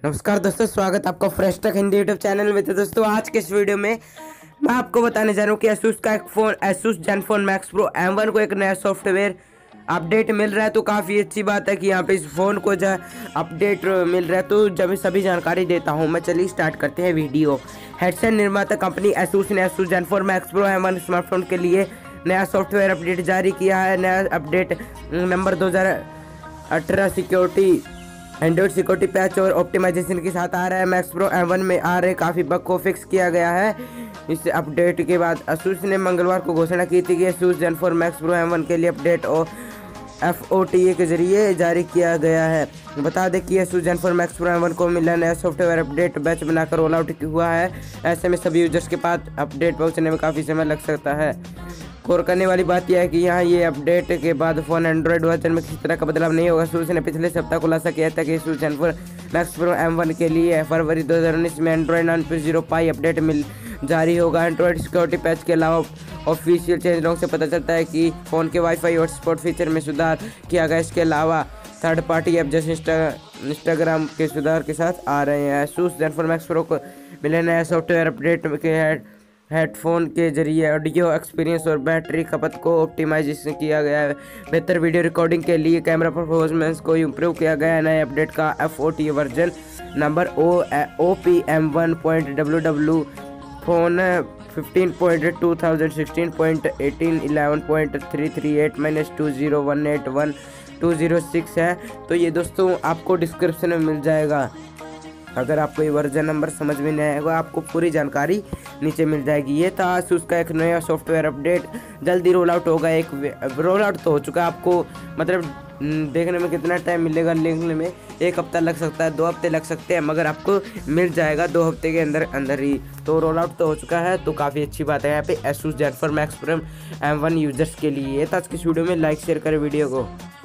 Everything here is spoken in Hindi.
नमस्कार दोस्तों, स्वागत आपका fresh tech Hindi YouTube channel में। तो दोस्तों आज के इस वीडियो में मैं आपको बताने जा रहा हूँ कि Asus का एक phone Asus ZenFone Max Pro M1 को एक नया सॉफ्टवेयर अपडेट मिल रहा है। तो काफ़ी अच्छी बात है कि यहाँ पे इस फ़ोन को जो अपडेट मिल रहा है। तो जब सभी जानकारी देता हूँ मैं, चलिए स्टार्ट करते हैं वीडियो। हेडसेट निर्माता कंपनी Asus ने Asus ZenFone Max Pro M1 smartphone के लिए नया सॉफ्टवेयर अपडेट जारी किया है। नया update number 2018 security Android security patch और ऑप्टिमाइजेशन के साथ आ रहा है। मैक्स प्रो M1 में आ रहे काफ़ी बग को फिक्स किया गया है। इस अपडेट के बाद Asus ने मंगलवार को घोषणा की थी कि Asus ZenFone Max Pro M1 के लिए अपडेट और FOTA के जरिए जारी किया गया है। बता दें कि Asus ZenFone Max Pro M1 को मिला नया सॉफ्टवेयर अपडेट बैच बनाकर रोल आउट हुआ है। ऐसे में सभी यूजर्स के पास अपडेट पहुँचने में काफ़ी समय लग सकता है। गौर करने वाली बात यह है कि यहाँ ये अपडेट के बाद फ़ोन एंड्रॉइड वर्जन में किसी तरह का बदलाव नहीं होगा। Asus ने पिछले सप्ताह खुलासा किया था कि Asus ZenFone Max Pro M1 के लिए फरवरी 2019 में एंड्रॉइड 9.0 पाई अपडेट जारी होगा। एंड्रॉइड सिक्योरिटी पैच के अलावा ऑफिशियल चेंज लॉग से पता चलता है कि फ़ोन के वाईफाई हॉटस्पॉट फीचर में सुधार किया गया। इसके अलावा थर्ड पार्टी ऐप जैसे इंस्टाग्राम के सुधार के साथ आ रहे हैं। Asus ZenFone Max Pro को मिले नया सॉफ्टवेयर अपडेट के हेडफोन के जरिए ऑडियो एक्सपीरियंस और बैटरी खपत को ऑप्टिमाइजेशन किया गया है। बेहतर वीडियो रिकॉर्डिंग के लिए कैमरा परफॉर्मेंस को इम्प्रूव किया गया है। नए अपडेट का FOTA version number OPM1.WW phone 15.2016.18.11.338-20181206 है। तो ये दोस्तों आपको डिस्क्रिप्शन में मिल जाएगा। अगर आपको ये वर्जन नंबर समझ में नहीं आएगा, आपको पूरी जानकारी नीचे मिल जाएगी। ये था Asus का एक नया सॉफ्टवेयर अपडेट, जल्दी रोल आउट होगा। एक रोल आउट तो हो चुका है, आपको मतलब देखने में कितना टाइम मिलेगा लिखने में, 1 हफ्ता लग सकता है, 2 हफ्ते लग सकते हैं, मगर आपको मिल जाएगा 2 हफ्ते के अंदर अंदर ही। तो रोल आउट तो हो चुका है, तो काफ़ी अच्छी बात है यहाँ पे Asus ZenFone Max Pro M1 users के लिए। ये था आज की वीडियो में। लाइक शेयर करें वीडियो को।